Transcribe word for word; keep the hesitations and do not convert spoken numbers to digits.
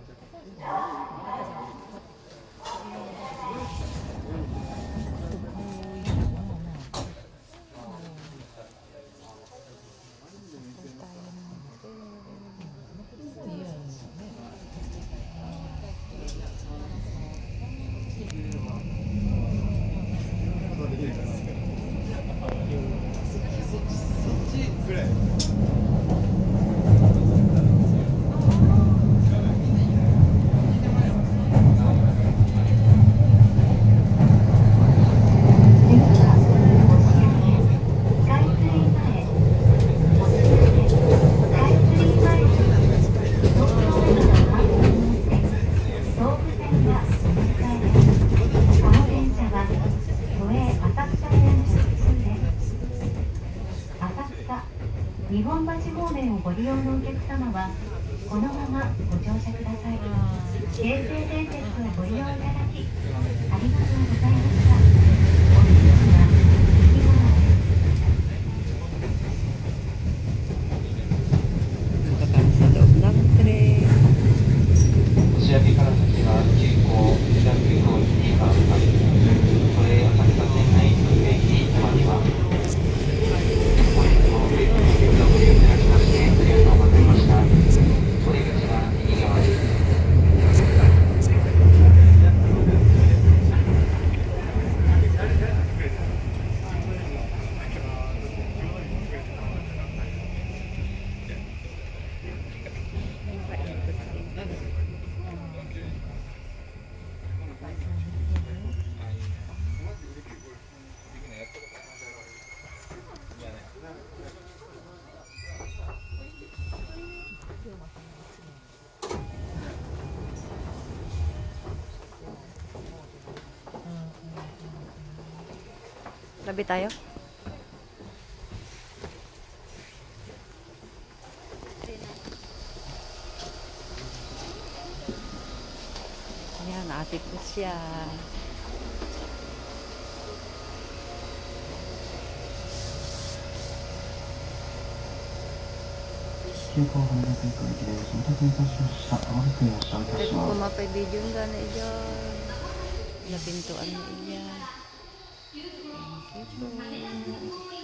日本橋方面をご利用のお客様はこのままご乗車ください。京成電鉄をご利用いただきありがとうございました。お次は駅側です。 年明けから先は急行、北急行に変わります。都営浅草線内運営に止まります。本日も上野にご利用いただきましてありがとうございました。お出口は右側です。 Tabi tayo. Ayan, naatid ko siya. 急行羽田空港駅で到着いたしました。まもなく発車いたします。 Kumapay video nga na iyan. Napintuan na iyan. Thank you.